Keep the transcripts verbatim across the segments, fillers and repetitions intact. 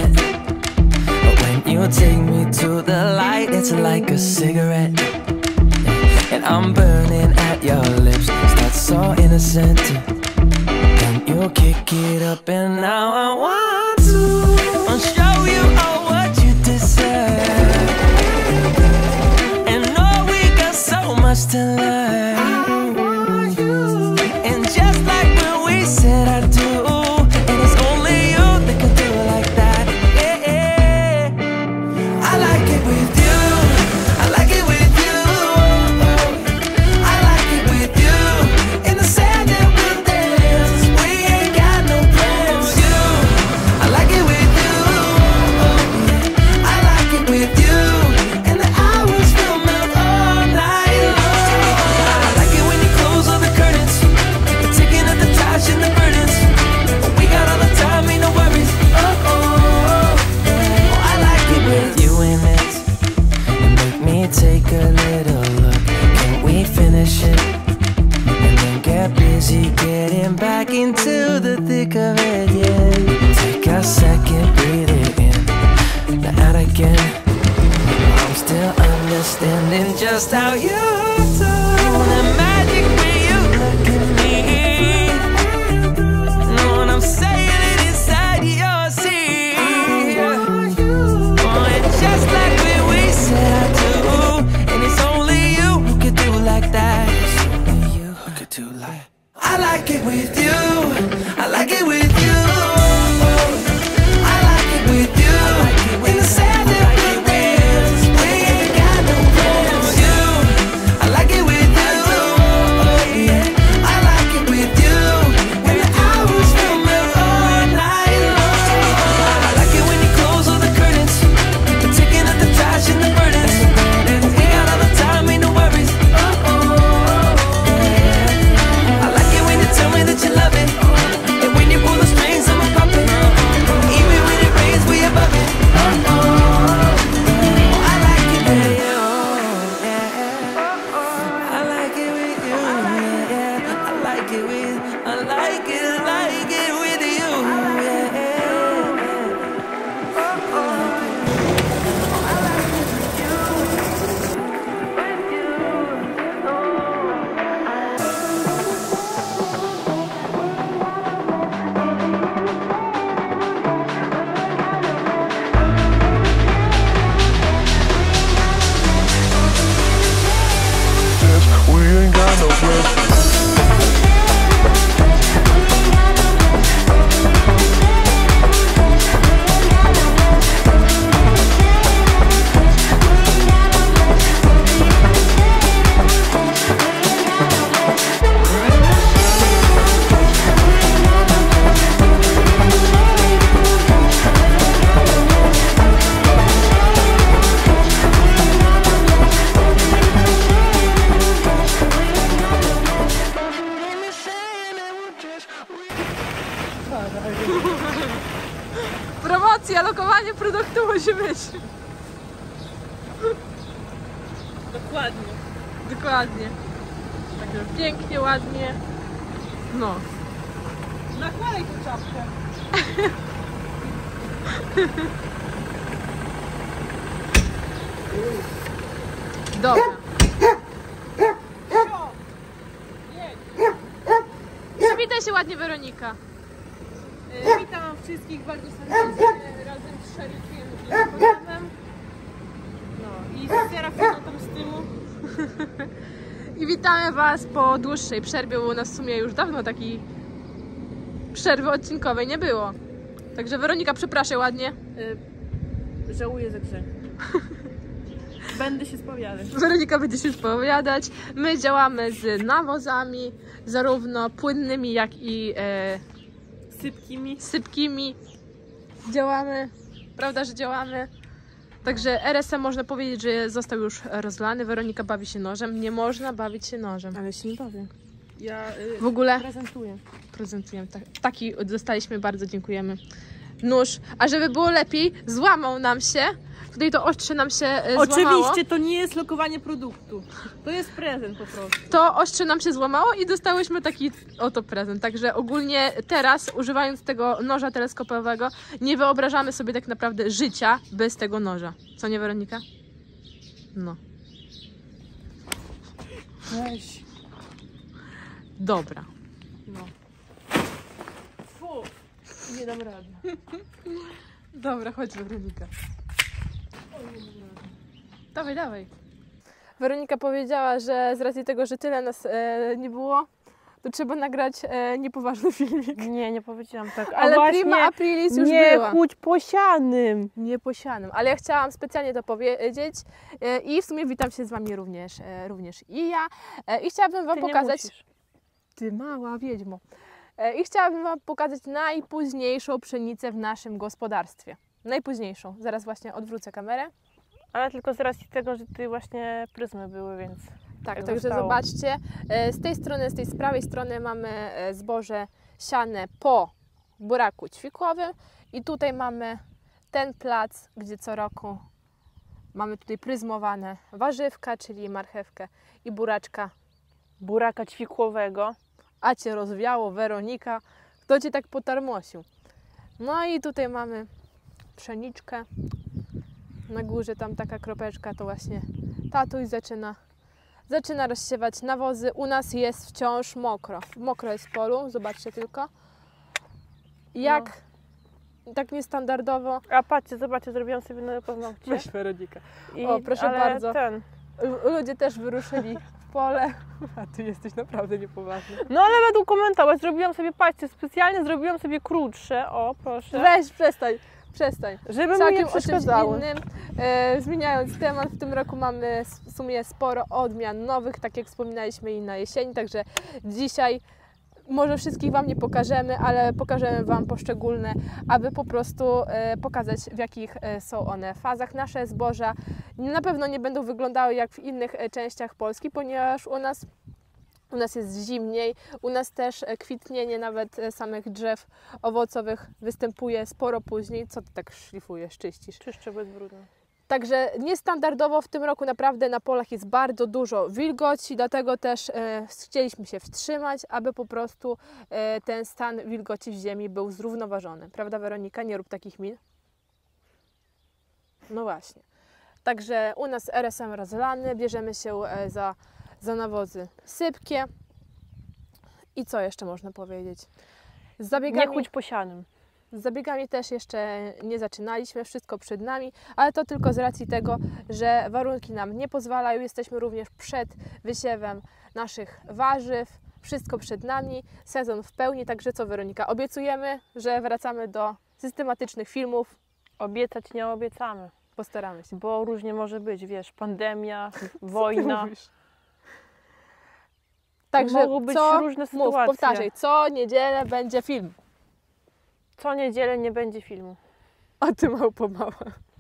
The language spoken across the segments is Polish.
yet. But when you take me to the light, it's like a cigarette. And I'm burning at your lips, start so innocent. Then you kick it up and now I want to I'll show you all what you deserve. And know we got so much to learn. And just like when we said I do, and it's only you that can do it like that. Yeah, yeah. I like it with you, I like it with you, I like it with you. In the sand that we dance, we ain't got no plans. You, I like it with you, I like it with you. And the hours will melt all night long. I like it when you close all the curtains, the ticking of the touch and the burdens. We got all the time, ain't no worries. Oh, oh, oh, I like it with you in it. And make me take a little look. Can we finish it? And then get busy getting back into the thick of it, yeah. Take a second, breathe it in, now out again. I'm still understanding just how you do the magic when you look at me. Know what I'm saying? It inside your seat. Oh, and just like when we said I do, and it's only you who could do like that. It's only you who could do like. I like it with you, I like it with you, I like it with you. In the sand that we dance, we ain't got no plans. You, I like it with you, yeah. I like it with you. And the hours will melt all night long. I like it when you close all the curtains, the ticking of the touch and the burdens. We got all the time, ain't no worries. Oh, oh, yeah. I like it when you tell me that you love it, and when you pull the strings, I'm a puppet. Even when it rains, we above it. Oh, oh, I like it with you, yeah. I like it with you, yeah. I like it with, I like it, like it with you, yeah. Oh, oh, I like it with you, with you, We ain't got no plans. Promocja, lokowanie produktu musi być. Dokładnie. Dokładnie. Także pięknie, ładnie. No. Nakładaj tę czapkę. Dobra. Przywitaj się ładnie, Weronika. E, Witam wszystkich bardzo serdecznie razem z Szerykiem i Nikodemem. No i z Serafiną tam z tyłu. I witamy Was po dłuższej przerwie, bo u nas w sumie już dawno takiej przerwy odcinkowej nie było. Także Weronika, przepraszaj ładnie. E, żałuję za grzech. Będę się spowiadać. Weronika będzie się spowiadać. My działamy z nawozami, zarówno płynnymi, jak i e, Sypkimi. sypkimi. Działamy, prawda, że działamy. Także R S M można powiedzieć, że został już rozlany. Weronika bawi się nożem. Nie można bawić się nożem. Ale się nie bawię. Ja y, W ogóle prezentuję. prezentujemy. Tak, taki dostaliśmy, bardzo dziękujemy. Nóż. A żeby było lepiej, złamał nam się Tutaj to ostrze nam się e, złamało. Oczywiście to nie jest lokowanie produktu. To jest prezent po prostu. To ostrze nam się złamało i dostałyśmy taki oto prezent. Także ogólnie teraz, używając tego noża teleskopowego, nie wyobrażamy sobie tak naprawdę życia bez tego noża. Co nie, Weronika? No. Weź. Dobra. No. Fu. Nie dam rady. Dobra, chodź, Weronika. Dawaj, dawaj. Weronika powiedziała, że z racji tego, że tyle nas e, nie było, to trzeba nagrać e, niepoważny filmik. Nie, nie powiedziałam tak. A Ale właśnie prima aprilis już nie była. chudź posianym. Nieposianym. Ale ja chciałam specjalnie to powiedzieć e, i w sumie witam się z Wami również, e, również i ja. E, I chciałabym Wam Ty nie pokazać... musisz. Ty mała wiedźmo. E, I chciałabym Wam pokazać najpóźniejszą pszenicę w naszym gospodarstwie. Najpóźniejszą. Zaraz właśnie odwrócę kamerę. Ale tylko z racji tego, że ty właśnie pryzmy były, więc Tak, tak także zostało. zobaczcie, e, z tej strony, z tej z prawej strony mamy e, zboże siane po buraku ćwikłowym i tutaj mamy ten plac, gdzie co roku mamy tutaj pryzmowane warzywka, czyli marchewkę i buraczka. buraka ćwikłowego. A Cię rozwiało, Weronika, kto Cię tak potarmosił? No i tutaj mamy pszeniczkę. Na górze tam taka kropeczka, to właśnie tatuś zaczyna, zaczyna rozsiewać nawozy. U nas jest wciąż mokro. Mokro jest w polu, zobaczcie tylko. Jak tak niestandardowo. A patrzcie, zobaczcie, zrobiłam sobie nowe paznokcie. Weronika. I, O, proszę ale bardzo. Ten. Ludzie też wyruszyli w pole. A Ty jesteś naprawdę niepoważny. No ale według komentarza zrobiłam sobie, patrzcie, specjalnie zrobiłam sobie krótsze, o proszę, Weź, przestań, przestań. żeby mi Całkiem nie o czymś przeszkadzały. innym. E, zmieniając temat, w tym roku mamy w sumie sporo odmian nowych, tak jak wspominaliśmy i na jesieni, także dzisiaj może wszystkich Wam nie pokażemy, ale pokażemy Wam poszczególne, aby po prostu e, pokazać, w jakich e, są one fazach. Nasze zboża na pewno nie będą wyglądały jak w innych e, częściach Polski, ponieważ u nas U nas jest zimniej, u nas też e, kwitnienie nawet e, samych drzew owocowych występuje sporo później. Co Ty tak szlifujesz, czyścisz? Czyszczę bez brudu. Także niestandardowo w tym roku naprawdę na polach jest bardzo dużo wilgoci, dlatego też e, chcieliśmy się wstrzymać, aby po prostu e, ten stan wilgoci w ziemi był zrównoważony. Prawda, Weronika? Nie rób takich min. No właśnie. Także u nas R S M rozlany, bierzemy się e, za, za nawozy sypkie. I co jeszcze można powiedzieć? Z Nie zabiegami... chudź posianym. Z zabiegami też jeszcze nie zaczynaliśmy, wszystko przed nami, ale to tylko z racji tego, że warunki nam nie pozwalają. Jesteśmy również przed wysiewem naszych warzyw, wszystko przed nami, sezon w pełni, także co, Weronika, obiecujemy, że wracamy do systematycznych filmów, Obiecać nie obiecamy, postaramy się. bo różnie może być, wiesz, pandemia, wojna. Także Mogą być co, różne mów, sytuacje. powtarzaj, co niedzielę będzie film. Co niedzielę nie będzie filmu. O ty małpo mała.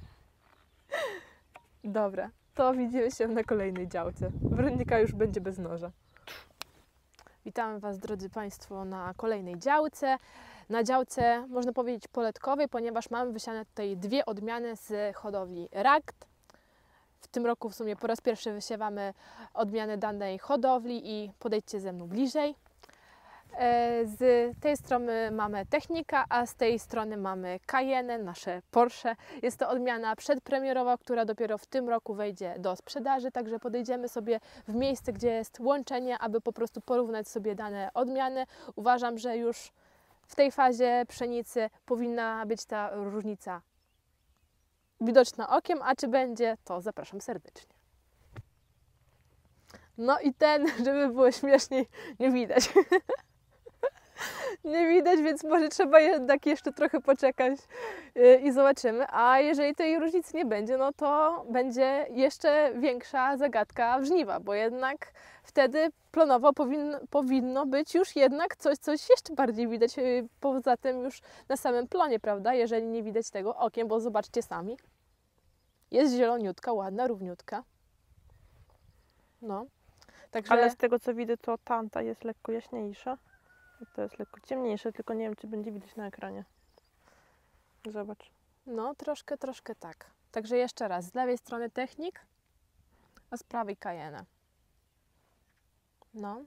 Dobra, to widzimy się na kolejnej działce. Weronika już będzie bez noża. Witamy Was, drodzy Państwo, na kolejnej działce. Na działce, można powiedzieć, poletkowej, ponieważ mamy wysiane tutaj dwie odmiany z hodowli Rakt. W tym roku w sumie po raz pierwszy wysiewamy odmiany danej hodowli i podejdźcie ze mną bliżej. Z tej strony mamy Technika, a z tej strony mamy Cayenne, nasze Porsche. Jest to odmiana przedpremierowa, która dopiero w tym roku wejdzie do sprzedaży, także podejdziemy sobie w miejsce, gdzie jest łączenie, aby po prostu porównać sobie dane odmiany. Uważam, że już w tej fazie pszenicy powinna być ta różnica widoczna okiem, a czy będzie, to zapraszam serdecznie. No i ten, żeby było śmieszniej, nie widać. Nie widać, więc może trzeba jednak jeszcze trochę poczekać i zobaczymy. A jeżeli tej różnicy nie będzie, no to będzie jeszcze większa zagadka w żniwa, bo jednak wtedy plonowo powinno, powinno być już jednak coś, coś jeszcze bardziej widać poza tym już na samym plonie, prawda? Jeżeli nie widać tego okiem, bo zobaczcie sami. Jest zieloniutka, ładna, równiutka. No. Także... Ale z tego co widzę, to tamta jest lekko jaśniejsza. To jest lekko ciemniejsze, tylko nie wiem, czy będzie widać na ekranie. Zobacz. No, troszkę, troszkę tak. Także jeszcze raz, z lewej strony Technik, a z prawej Cayenne. No.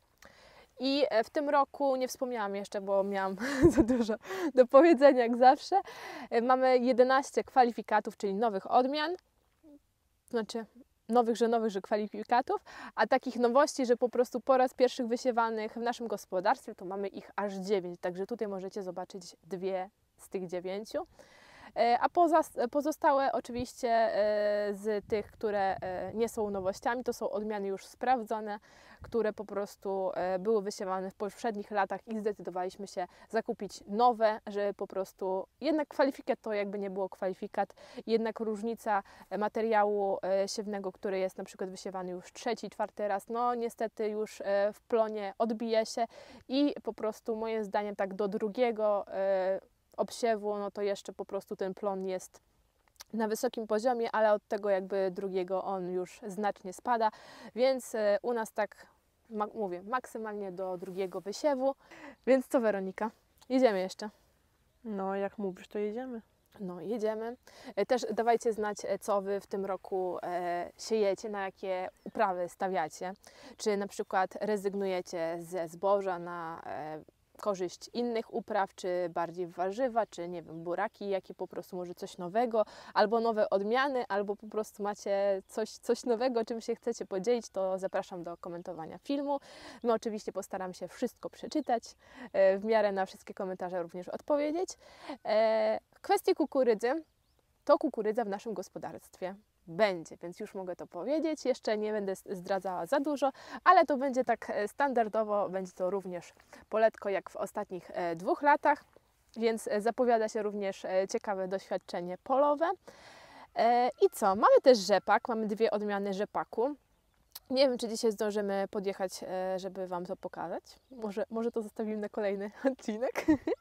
I w tym roku, nie wspomniałam jeszcze, bo miałam za dużo do powiedzenia jak zawsze, mamy jedenaście kwalifikatów, czyli nowych odmian, znaczy nowych, że nowych, że kwalifikatów, a takich nowości, że po prostu po raz pierwszy wysiewanych w naszym gospodarstwie, to mamy ich aż dziewięć, także tutaj możecie zobaczyć dwie z tych dziewięciu. A poza, pozostałe oczywiście z tych, które nie są nowościami, to są odmiany już sprawdzone, które po prostu były wysiewane w poprzednich latach i zdecydowaliśmy się zakupić nowe, żeby po prostu jednak kwalifikat to jakby nie było kwalifikat, jednak różnica materiału siewnego, który jest na przykład wysiewany już trzeci, czwarty raz, no niestety już w plonie odbija się i po prostu moim zdaniem tak do drugiego obsiewu, no to jeszcze po prostu ten plon jest na wysokim poziomie, ale od tego jakby drugiego on już znacznie spada, więc u nas tak, mówię, maksymalnie do drugiego wysiewu. Więc co, Weronika? Jedziemy jeszcze? No, jak mówisz, to jedziemy. No, jedziemy. Też dawajcie znać, co Wy w tym roku e, siejecie, na jakie uprawy stawiacie. Czy na przykład rezygnujecie ze zboża na e, korzyść innych upraw, czy bardziej warzywa, czy nie wiem, buraki, jakie po prostu może coś nowego, albo nowe odmiany, albo po prostu macie coś, coś nowego, czym się chcecie podzielić, to zapraszam do komentowania filmu. My oczywiście postaramy się wszystko przeczytać, w miarę na wszystkie komentarze również odpowiedzieć. W kwestii kukurydzy, to kukurydza w naszym gospodarstwie będzie, więc już mogę to powiedzieć. Jeszcze nie będę zdradzała za dużo, ale to będzie tak standardowo, będzie to również poletko jak w ostatnich dwóch latach, więc zapowiada się również ciekawe doświadczenie polowe. I co? Mamy też rzepak, mamy dwie odmiany rzepaku. Nie wiem, czy dzisiaj zdążymy podjechać, żeby Wam to pokazać. Może, może to zostawimy na kolejny odcinek.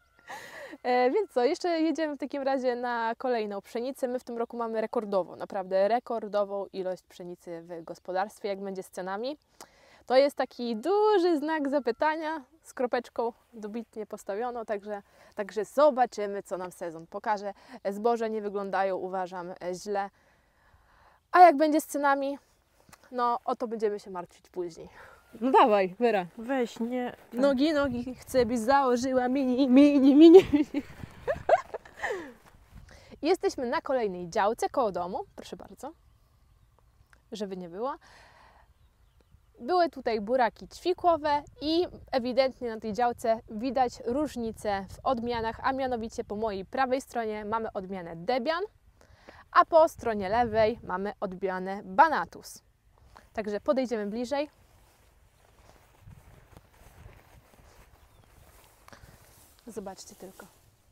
E, więc co, jeszcze jedziemy w takim razie na kolejną pszenicę. My w tym roku mamy rekordowo, naprawdę rekordową ilość pszenicy w gospodarstwie. Jak będzie z cenami? To jest taki duży znak zapytania z kropeczką dobitnie postawiono, także, także zobaczymy, co nam sezon pokaże. Zboże nie wyglądają, uważam, źle. A jak będzie z cenami? No, o to będziemy się martwić później. No dawaj, Wera. Weź, nie. Nogi, nogi, chcę byś założyła mini, mini, mini, mini. Jesteśmy na kolejnej działce koło domu, proszę bardzo, żeby nie było. Były tutaj buraki ćwikłowe i ewidentnie na tej działce widać różnice w odmianach, a mianowicie po mojej prawej stronie mamy odmianę Debian, a po stronie lewej mamy odmianę Banatus. Także podejdziemy bliżej. Zobaczcie tylko.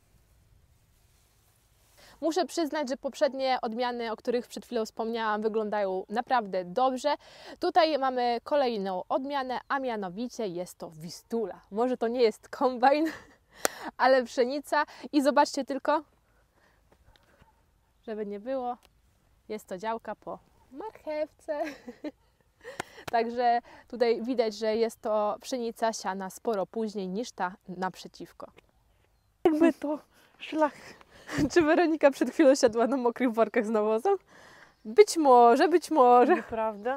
Muszę przyznać, że poprzednie odmiany, o których przed chwilą wspomniałam, wyglądają naprawdę dobrze. Tutaj mamy kolejną odmianę, a mianowicie jest to Wistula. Może to nie jest kombajn, ale pszenica. I zobaczcie tylko, żeby nie było, jest to działka po marchewce. Także tutaj widać, że jest to pszenica siana sporo później niż ta naprzeciwko. Jakby to szlak. Czy Weronika przed chwilą siadła na mokrych workach z nawozem? Być może, być może. Nieprawda?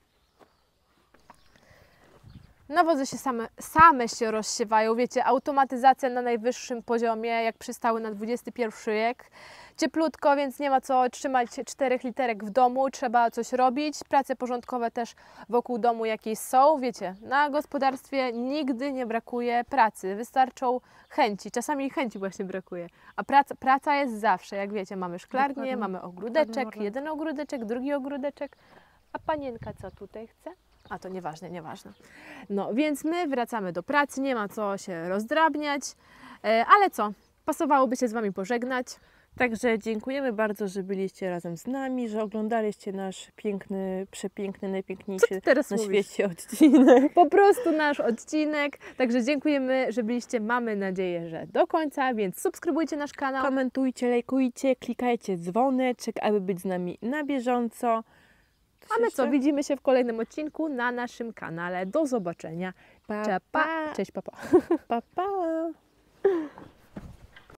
Nawozy się same, same się rozsiewają, wiecie, automatyzacja na najwyższym poziomie, jak przystały na dwudziesty pierwszy wiek. Cieplutko, więc nie ma co trzymać czterech literek w domu, trzeba coś robić. Prace porządkowe też wokół domu jakieś są. Wiecie, na gospodarstwie nigdy nie brakuje pracy, wystarczą chęci, czasami chęci właśnie brakuje. A praca, praca jest zawsze, jak wiecie, mamy szklarnię, Dokładnie. mamy ogródeczek, Dokładnie. jeden ogródeczek, drugi ogródeczek. A panienka co tutaj chce? A to nieważne, nieważne. No więc my wracamy do pracy, nie ma co się rozdrabniać, e, ale co, pasowałoby się z Wami pożegnać. Także dziękujemy bardzo, że byliście razem z nami, że oglądaliście nasz piękny, przepiękny, Co najpiękniejszy ty teraz na mówisz? świecie odcinek. Po prostu nasz odcinek, także dziękujemy, że byliście, mamy nadzieję, że do końca, więc subskrybujcie nasz kanał. Komentujcie, lajkujcie, klikajcie dzwoneczek, aby być z nami na bieżąco. A my co, Jeszcze? widzimy się w kolejnym odcinku na naszym kanale. Do zobaczenia. Pa, Cześć, pa. pa. Cześć, papa. Pa, pa.